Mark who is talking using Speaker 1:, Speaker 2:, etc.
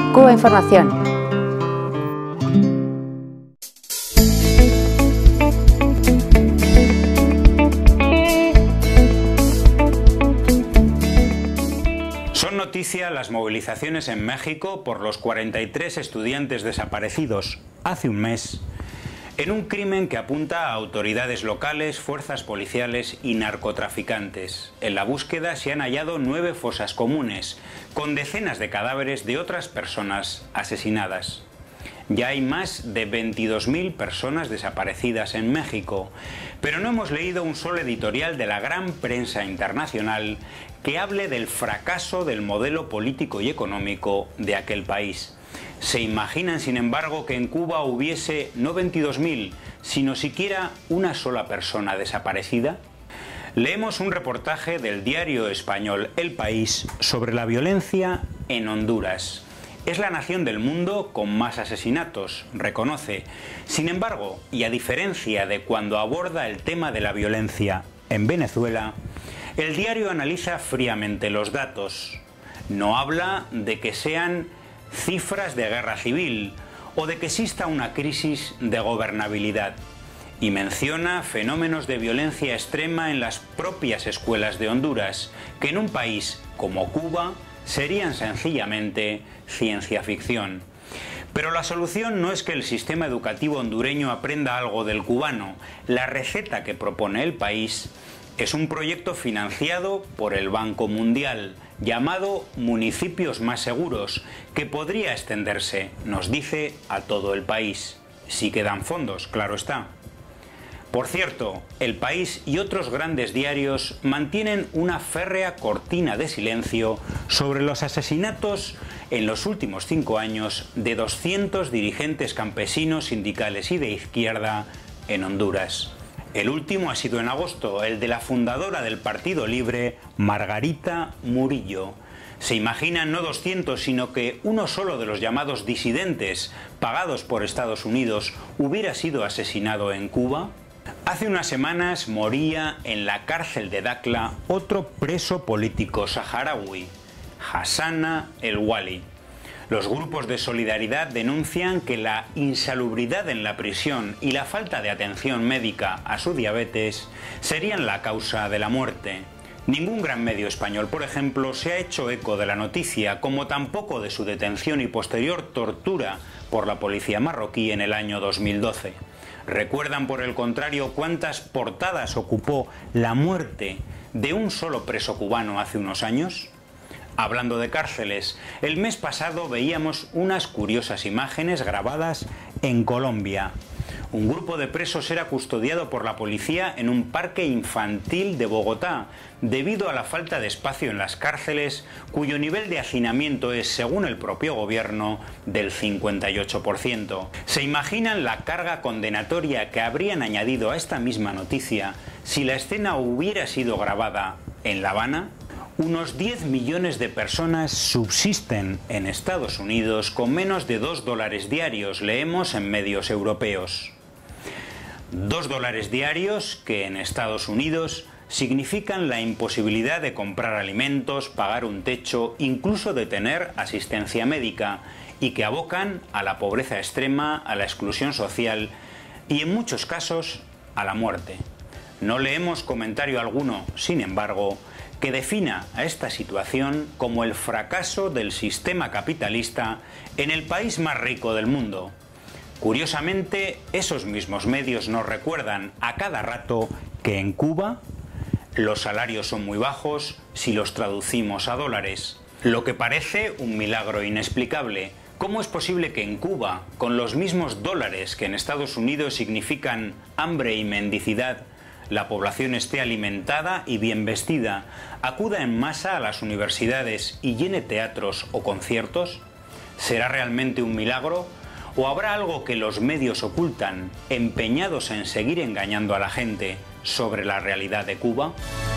Speaker 1: Cuba Información.
Speaker 2: Son noticia las movilizaciones en México por los 43 estudiantes desaparecidos hace un mes en un crimen que apunta a autoridades locales, fuerzas policiales y narcotraficantes. En la búsqueda se han hallado 9 fosas comunes, con decenas de cadáveres de otras personas asesinadas. Ya hay más de 22.000 personas desaparecidas en México, pero no hemos leído un solo editorial de la gran prensa internacional que hable del fracaso del modelo político y económico de aquel país. ¿Se imaginan, sin embargo, que en Cuba hubiese no 22.000, sino siquiera una sola persona desaparecida? Leemos un reportaje del diario español El País sobre la violencia en Honduras. Es la nación del mundo con más asesinatos, reconoce. Sin embargo, y a diferencia de cuando aborda el tema de la violencia en Venezuela, el diario analiza fríamente los datos. No habla de que sean cifras de guerra civil o de que exista una crisis de gobernabilidad, y menciona fenómenos de violencia extrema en las propias escuelas de Honduras, que en un país como Cuba serían sencillamente ciencia ficción. Pero la solución no es que el sistema educativo hondureño aprenda algo del cubano. La receta que propone El País es un proyecto financiado por el Banco Mundial, llamado Municipios Más Seguros, que podría extenderse, nos dice, a todo el país. Si quedan fondos, claro está. Por cierto, El País y otros grandes diarios mantienen una férrea cortina de silencio sobre los asesinatos en los últimos 5 años de 200 dirigentes campesinos, sindicales y de izquierda en Honduras. El último ha sido en agosto, el de la fundadora del Partido Libre, Margarita Murillo. ¿Se imaginan no 200, sino que uno solo de los llamados disidentes, pagados por Estados Unidos, hubiera sido asesinado en Cuba? Hace unas semanas moría en la cárcel de Dakla otro preso político saharaui, Hassana El Wali. Los grupos de solidaridad denuncian que la insalubridad en la prisión y la falta de atención médica a su diabetes serían la causa de la muerte. Ningún gran medio español, por ejemplo, se ha hecho eco de la noticia, como tampoco de su detención y posterior tortura por la policía marroquí en el año 2012. ¿Recuerdan, por el contrario, cuántas portadas ocupó la muerte de un solo preso cubano hace unos años? Hablando de cárceles, el mes pasado veíamos unas curiosas imágenes grabadas en Colombia. Un grupo de presos era custodiado por la policía en un parque infantil de Bogotá, debido a la falta de espacio en las cárceles, cuyo nivel de hacinamiento es, según el propio gobierno, del 58%. ¿Se imaginan la carga condenatoria que habrían añadido a esta misma noticia si la escena hubiera sido grabada en La Habana? Unos 10 millones de personas subsisten en Estados Unidos con menos de $2 diarios, leemos en medios europeos. $2 diarios que en Estados Unidos significan la imposibilidad de comprar alimentos, pagar un techo, incluso de tener asistencia médica, y que abocan a la pobreza extrema, a la exclusión social y, en muchos casos, a la muerte. No leemos comentario alguno, sin embargo, que defina a esta situación como el fracaso del sistema capitalista en el país más rico del mundo. Curiosamente, esos mismos medios nos recuerdan a cada rato que en Cuba los salarios son muy bajos si los traducimos a dólares, lo que parece un milagro inexplicable. ¿Cómo es posible que en Cuba, con los mismos dólares que en Estados Unidos significan hambre y mendicidad, la población esté alimentada y bien vestida, acuda en masa a las universidades y llene teatros o conciertos? ¿Será realmente un milagro? ¿O habrá algo que los medios ocultan, empeñados en seguir engañando a la gente sobre la realidad de Cuba?